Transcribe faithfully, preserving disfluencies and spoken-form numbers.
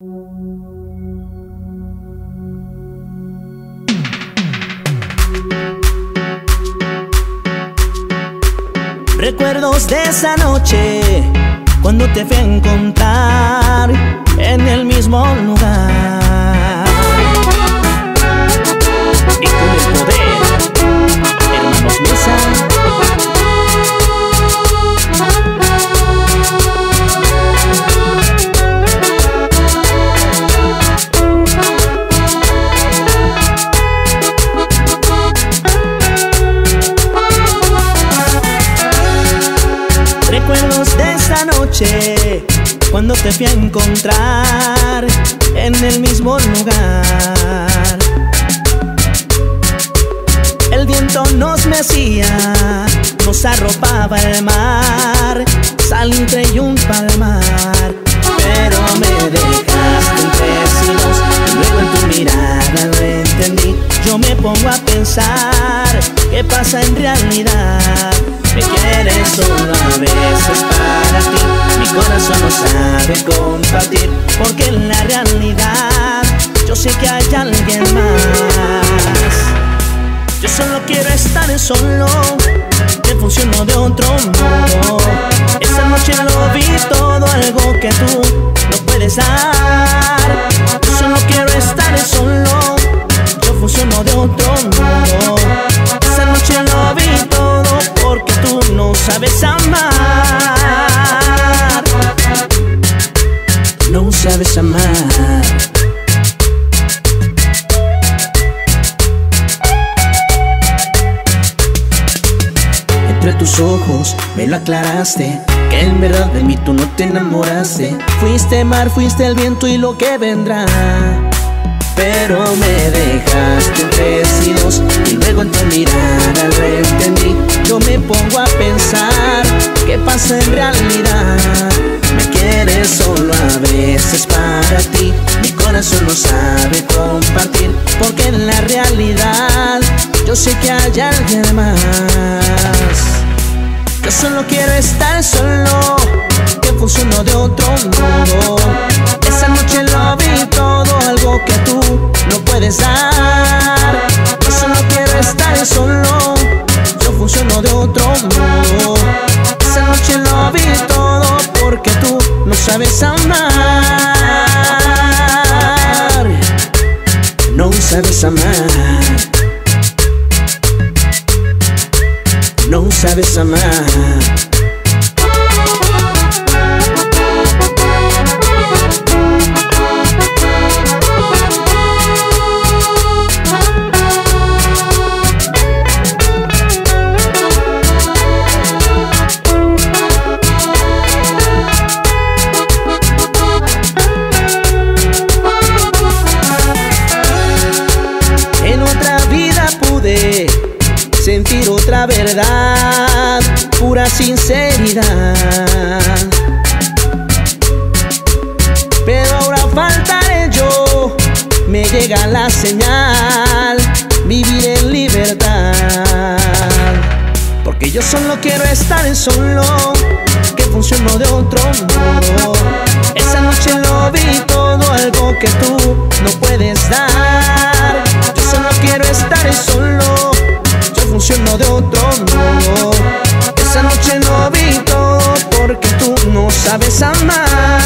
Recuerdos de esa noche, cuando te fui a encontrar en el mismo lugar. Y con el poder, hermanos Mesa. Recuerdos de esa noche, cuando te fui a encontrar en el mismo lugar. El viento nos mecía, nos arropaba el mar, salitre y un palmar. Pero me dejaste entre silos y luego en tu mirada lo entendí. Yo me pongo a pensar, ¿qué pasa en realidad? Me quieres solo a veces para ti, mi corazón no sabe compartir, porque en la realidad yo sé que hay alguien más. Yo solo quiero estar solo, que funcionó de otro modo. Esa noche lo vi todo, algo que tú no puedes dar. Yo solo quiero estar solo, yo funciono de otro modo. Esa noche lo vi todo, porque tú no sabes amar. No sabes amar. Entre tus ojos me lo aclaraste, que en verdad de mí tú no te enamoraste. Fuiste mar, fuiste el viento y lo que vendrá. Pero me dejaste entre silos y luego en tu mirada lo entendí. Yo me pongo a pensar, ¿qué pasa en realidad? Me quieres solo a veces para ti, mi corazón no sabe compartir, porque en la realidad yo sé que hay alguien más. Yo solo quiero estar solo, que funcionó de otro modo. Esa noche lo vi todo, algo que tú no puedes dar. Yo solo quiero estar solo, yo funciono de otro modo. Esa noche lo vi todo, porque tú no sabes amar. No sabes amar. No sabes amar. En otra vida pude sentir otra verdad, pura sinceridad. Pero ahora faltaré yo, me llega la señal, vivir en libertad. Porque yo solo quiero estar solo, que funcionó de otro modo. Esa noche lo vi todo, algo que tú no puedes dar. Yo solo quiero estar solo, funcionó de otro modo. Esa noche lo vi todo, porque tú no sabes amar.